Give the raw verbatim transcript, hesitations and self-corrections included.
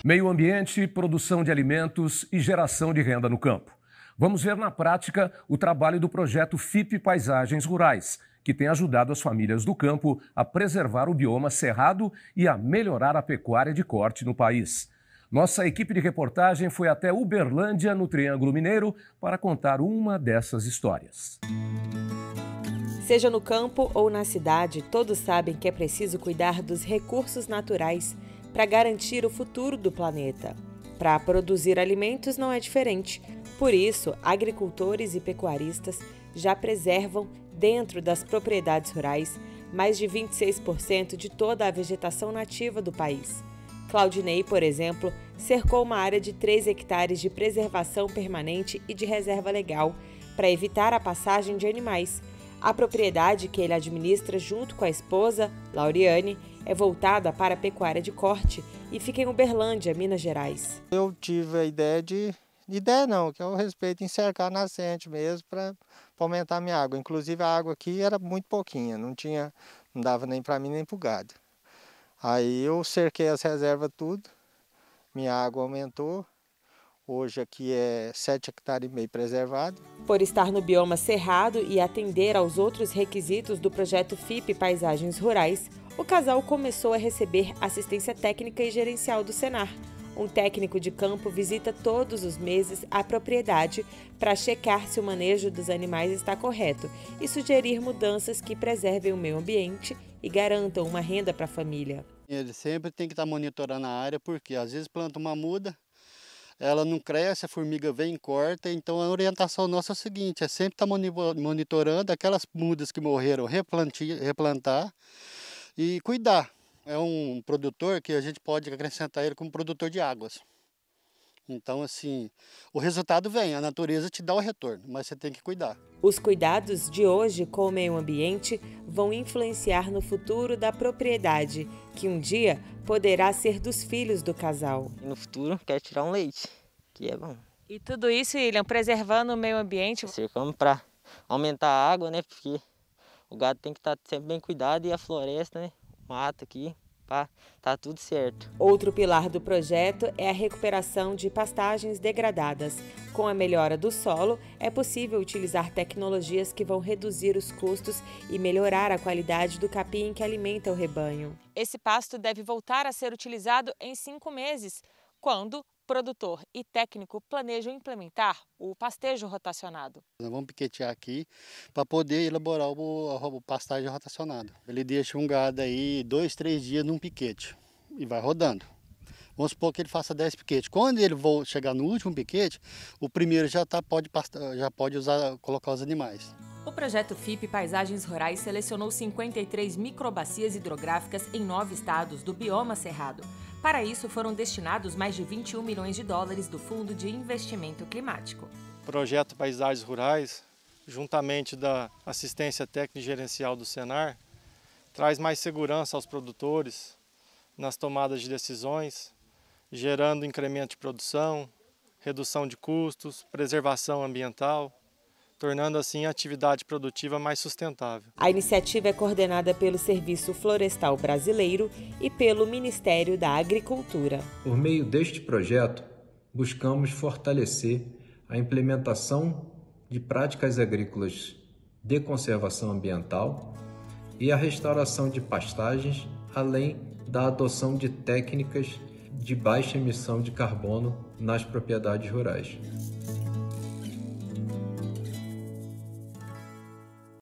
Meio ambiente, produção de alimentos e geração de renda no campo. Vamos ver na prática o trabalho do projeto F I P Paisagens Rurais, que tem ajudado as famílias do campo a preservar o bioma cerrado e a melhorar a pecuária de corte no país. Nossa equipe de reportagem foi até Uberlândia, no Triângulo Mineiro, para contar uma dessas histórias. Seja no campo ou na cidade, todos sabem que é preciso cuidar dos recursos naturais para garantir o futuro do planeta. Para produzir alimentos não é diferente. Por isso, agricultores e pecuaristas já preservam, dentro das propriedades rurais, mais de vinte e seis por cento de toda a vegetação nativa do país. Claudinei, por exemplo, cercou uma área de três hectares de preservação permanente e de reserva legal para evitar a passagem de animais. A propriedade que ele administra junto com a esposa, Lauriane, é voltada para a pecuária de corte e fica em Uberlândia, Minas Gerais. Eu tive a ideia de... Ideia não, que eu respeito em cercar a nascente mesmo para aumentar a minha água. Inclusive a água aqui era muito pouquinha, não tinha, não dava nem para mim nem para o gado. Aí eu cerquei as reservas tudo, minha água aumentou. Hoje aqui é sete hectares e meio preservado. Por estar no bioma cerrado e atender aos outros requisitos do projeto F I P Paisagens Rurais, o casal começou a receber assistência técnica e gerencial do Senar. Um técnico de campo visita todos os meses a propriedade para checar se o manejo dos animais está correto e sugerir mudanças que preservem o meio ambiente e garantam uma renda para a família. Ele sempre tem que estar monitorando a área, porque às vezes planta uma muda, ela não cresce, a formiga vem e corta, então a orientação nossa é o seguinte, é sempre estar monitorando aquelas mudas que morreram, replantar e cuidar. É um produtor que a gente pode acrescentar ele como produtor de águas. Então, assim, o resultado vem, a natureza te dá o retorno, mas você tem que cuidar. Os cuidados de hoje com o meio ambiente vão influenciar no futuro da propriedade, que um dia poderá ser dos filhos do casal. No futuro, quer tirar um leite, que é bom. E tudo isso, William, preservando o meio ambiente? Cercamos para aumentar a água, né? Porque o gado tem que estar sempre bem cuidado e a floresta, né? Mato aqui, pá, tá tudo certo. Outro pilar do projeto é a recuperação de pastagens degradadas. Com a melhora do solo, é possível utilizar tecnologias que vão reduzir os custos e melhorar a qualidade do capim que alimenta o rebanho. Esse pasto deve voltar a ser utilizado em cinco meses, quando produtor e técnico planejam implementar o pastejo rotacionado. Nós vamos piquetear aqui para poder elaborar o, o pastagem rotacionado. Ele deixa um gado aí dois, três dias num piquete e vai rodando. Vamos supor que ele faça dez piquetes. Quando ele for chegar no último piquete, o primeiro já, tá, pode, já pode usar, colocar os animais. O projeto F I P Paisagens Rurais selecionou cinquenta e três microbacias hidrográficas em nove estados do bioma cerrado. Para isso, foram destinados mais de vinte e um milhões de dólares do Fundo de Investimento Climático. O projeto Paisagens Rurais, juntamente da assistência técnica e gerencial do Senar, traz mais segurança aos produtores nas tomadas de decisões, gerando incremento de produção, redução de custos, preservação ambiental, tornando assim a atividade produtiva mais sustentável. A iniciativa é coordenada pelo Serviço Florestal Brasileiro e pelo Ministério da Agricultura. Por meio deste projeto, buscamos fortalecer a implementação de práticas agrícolas de conservação ambiental e a restauração de pastagens, além da adoção de técnicas de baixa emissão de carbono nas propriedades rurais.